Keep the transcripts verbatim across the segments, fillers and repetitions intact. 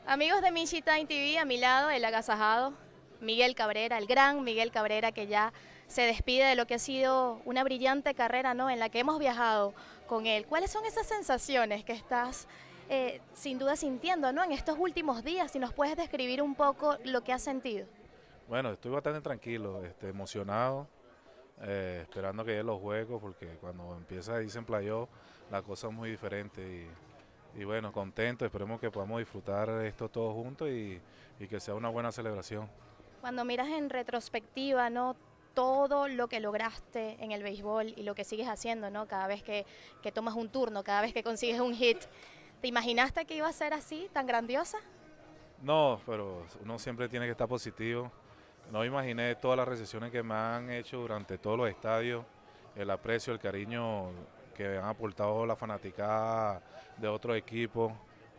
Amigos de Michi Time T V, a mi lado el agasajado Miguel Cabrera, el gran Miguel Cabrera, que ya se despide de lo que ha sido una brillante carrera, ¿no?, en la que hemos viajado con él. ¿Cuáles son esas sensaciones que estás eh, sin duda sintiendo, ¿no?, en estos últimos días? Si nos puedes describir un poco lo que has sentido. Bueno, estoy bastante tranquilo, este, emocionado, eh, esperando que lleguen los juegos, porque cuando empieza dicen playoff, la cosa es muy diferente y, y bueno, contento, esperemos que podamos disfrutar esto todos juntos y, y que sea una buena celebración. Cuando miras en retrospectiva, ¿no?, todo lo que lograste en el béisbol y lo que sigues haciendo, ¿no?, cada vez que, que tomas un turno, cada vez que consigues un hit, ¿te imaginaste que iba a ser así, tan grandiosa? No, pero uno siempre tiene que estar positivo. No imaginé todas las recepciones que me han hecho durante todos los estadios, el aprecio, el cariño que han aportado la fanaticada de otros equipos,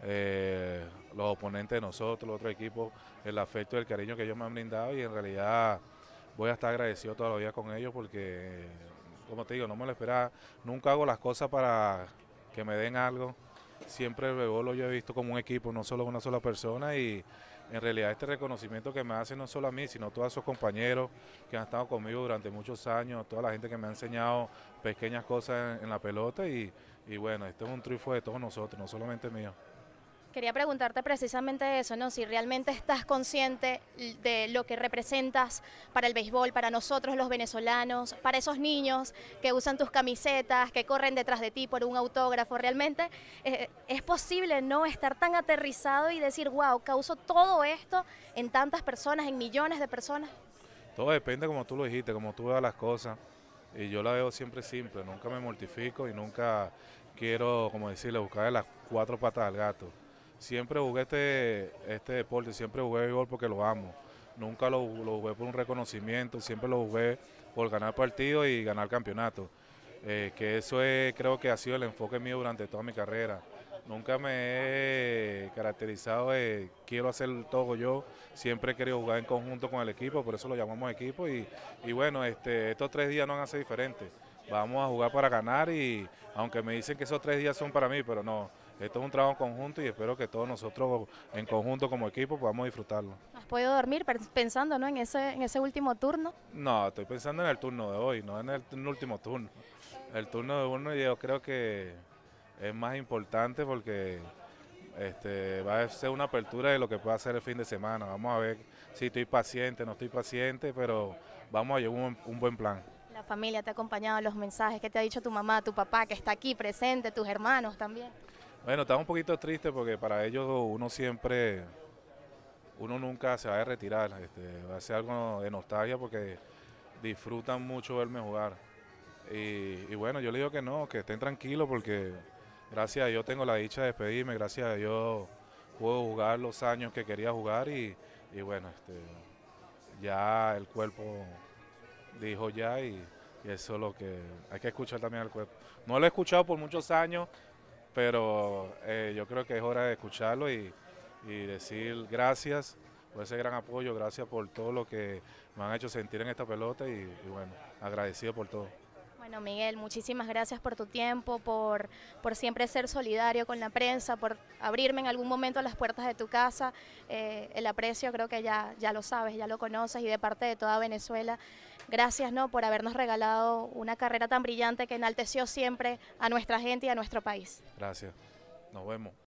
eh, los oponentes de nosotros, los otros equipos, el afecto y el cariño que ellos me han brindado y en realidad voy a estar agradecido todos los días con ellos porque, como te digo, no me lo esperaba, nunca hago las cosas para que me den algo, siempre el béisbol lo yo he visto como un equipo, no solo una sola persona y en realidad este reconocimiento que me hace no solo a mí, sino a todos esos compañeros que han estado conmigo durante muchos años, toda la gente que me ha enseñado pequeñas cosas en, en la pelota y, y bueno, este es un triunfo de todos nosotros, no solamente mío. Quería preguntarte precisamente eso, ¿no? Si realmente estás consciente de lo que representas para el béisbol, para nosotros los venezolanos, para esos niños que usan tus camisetas, que corren detrás de ti por un autógrafo. Realmente eh, es posible no estar tan aterrizado y decir, wow, causó todo esto en tantas personas, en millones de personas. Todo depende como tú lo dijiste, como tú veas las cosas. Y yo la veo siempre simple, nunca me mortifico y nunca quiero, como decirle, buscar las cuatro patas al gato. Siempre jugué este, este deporte, siempre jugué béisbol porque lo amo. Nunca lo, lo jugué por un reconocimiento, siempre lo jugué por ganar partidos y ganar campeonatos. Eh, que eso es, creo que ha sido el enfoque mío durante toda mi carrera. Nunca me he caracterizado de quiero hacer todo yo, siempre he querido jugar en conjunto con el equipo, por eso lo llamamos equipo y, y bueno, este, estos tres días no van a ser diferentes. Vamos a jugar para ganar y aunque me dicen que esos tres días son para mí, pero no, esto es un trabajo conjunto y espero que todos nosotros en conjunto como equipo podamos disfrutarlo. ¿Has podido dormir pensando, ¿no?, en ese, en ese último turno? No, estoy pensando en el turno de hoy, no en el, en el último turno. El turno de uno yo creo que es más importante porque este, va a ser una apertura de lo que pueda hacer el fin de semana. Vamos a ver si estoy paciente, no estoy paciente, pero vamos a llevar un, un buen plan. La familia te ha acompañado, los mensajes que te ha dicho tu mamá, tu papá, que está aquí presente, tus hermanos también. Bueno, estaba un poquito triste porque para ellos uno siempre, uno nunca se va a retirar. Este, va a ser algo de nostalgia porque disfrutan mucho verme jugar. Y, y bueno, yo le digo que no, que estén tranquilos porque gracias a Dios tengo la dicha de despedirme, gracias a Dios puedo jugar los años que quería jugar y, y bueno, este, ya el cuerpo dijo ya y, y eso es lo que hay que escuchar también al cuerpo. No lo he escuchado por muchos años, pero eh, yo creo que es hora de escucharlo y, y decir gracias por ese gran apoyo, gracias por todo lo que me han hecho sentir en esta pelota y, y bueno, agradecido por todo. Bueno, Miguel, muchísimas gracias por tu tiempo, por, por siempre ser solidario con la prensa, por abrirme en algún momento las puertas de tu casa. Eh, el aprecio creo que ya, ya lo sabes, ya lo conoces y de parte de toda Venezuela. Gracias, ¿no?, por habernos regalado una carrera tan brillante que enalteció siempre a nuestra gente y a nuestro país. Gracias. Nos vemos.